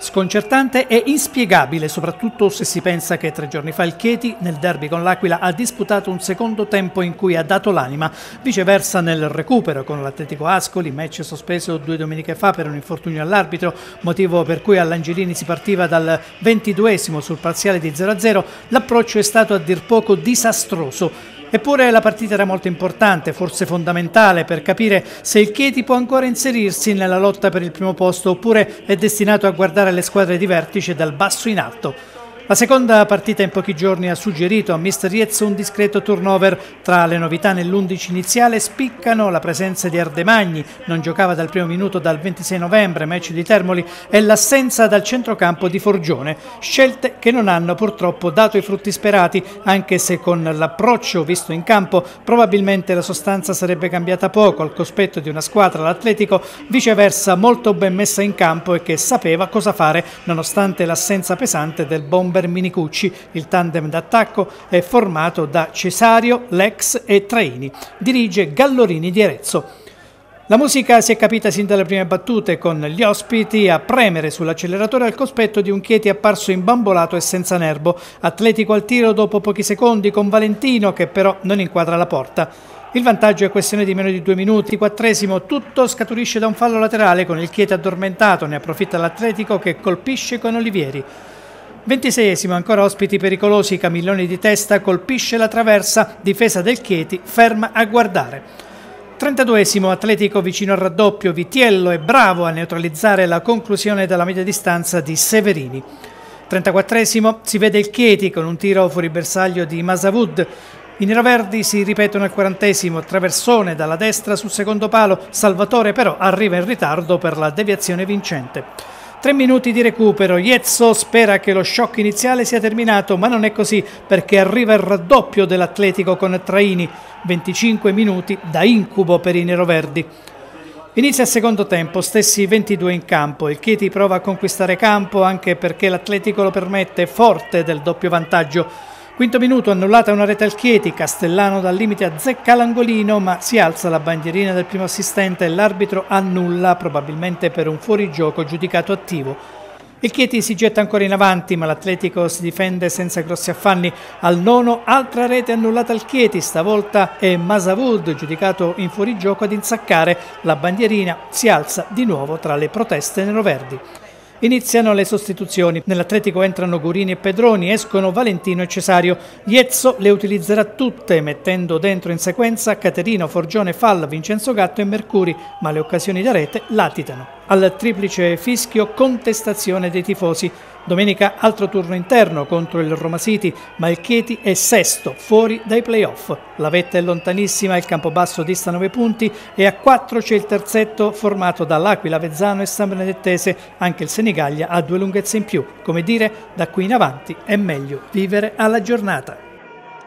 Sconcertante e inspiegabile, soprattutto se si pensa che 3 giorni fa il Chieti, nel derby con l'Aquila, ha disputato un secondo tempo in cui ha dato l'anima. Viceversa nel recupero con l'Atletico Ascoli, match sospeso 2 domeniche fa per un infortunio all'arbitro, motivo per cui all'Angelini si partiva dal 22esimo sul parziale di 0-0, l'approccio è stato a dir poco disastroso. Eppure la partita era molto importante, forse fondamentale, per capire se il Chieti può ancora inserirsi nella lotta per il primo posto oppure è destinato a guardare le squadre di vertice dal basso in alto. La seconda partita in pochi giorni ha suggerito a mister Riezzo un discreto turnover. Tra le novità nell'11 iniziale spiccano la presenza di Ardemagni, non giocava dal primo minuto dal 26 novembre, match di Termoli, e l'assenza dal centrocampo di Forgione, scelte che non hanno purtroppo dato i frutti sperati, anche se con l'approccio visto in campo probabilmente la sostanza sarebbe cambiata poco al cospetto di una squadra, l'Atletico, viceversa molto ben messa in campo e che sapeva cosa fare nonostante l'assenza pesante del bomber Minicucci. Il tandem d'attacco è formato da Cesario, Lex e Traini. Dirige Gallorini di Arezzo. La musica si è capita sin dalle prime battute, con gli ospiti a premere sull'acceleratore al cospetto di un Chieti apparso imbambolato e senza nervo. Atletico al tiro dopo pochi secondi con Valentino che però non inquadra la porta. Il vantaggio è questione di meno di 2 minuti. 4esimo, tutto scaturisce da un fallo laterale con il Chieti addormentato, ne approfitta l'Atletico che colpisce con Olivieri. 26esimo, ancora ospiti pericolosi, Camilloni di testa colpisce la traversa, difesa del Chieti ferma a guardare. 32esimo, Atletico vicino al raddoppio, Vitiello è bravo a neutralizzare la conclusione dalla media distanza di Severini. 34esimo, si vede il Chieti con un tiro fuori bersaglio di Masavud. I neroverdi si ripetono al 40esimo, traversone dalla destra sul secondo palo, Salvatore però arriva in ritardo per la deviazione vincente. 3 minuti di recupero, Riezzo spera che lo shock iniziale sia terminato, ma non è così perché arriva il raddoppio dell'Atletico con Traini, 25 minuti da incubo per i neroverdi. Inizia il secondo tempo, stessi 22 in campo, il Chieti prova a conquistare campo anche perché l'Atletico lo permette, forte del doppio vantaggio. Quinto minuto, annullata una rete al Chieti, Castellano dal limite azzecca l'angolino ma si alza la bandierina del primo assistente e l'arbitro annulla, probabilmente per un fuorigioco giudicato attivo. Il Chieti si getta ancora in avanti ma l'Atletico si difende senza grossi affanni. Al nono, altra rete annullata al Chieti, stavolta è Masavud giudicato in fuorigioco ad insaccare, la bandierina si alza di nuovo tra le proteste neroverdi. Iniziano le sostituzioni, nell'Atletico entrano Gurini e Pedroni, escono Valentino e Cesario. Riezzo le utilizzerà tutte mettendo dentro in sequenza Caterino, Forgione, Fall, Vincenzo Gatto e Mercuri, ma le occasioni da rete latitano. Al triplice fischio contestazione dei tifosi. Domenica altro turno interno contro il Roma City, ma il Chieti è sesto, fuori dai playoff. La vetta è lontanissima, il Campobasso dista 9 punti e a 4 c'è il terzetto formato da l'Aquila, Avezzano e San Benedettese. Anche il Senigallia ha 2 lunghezze in più. Come dire, da qui in avanti è meglio vivere alla giornata.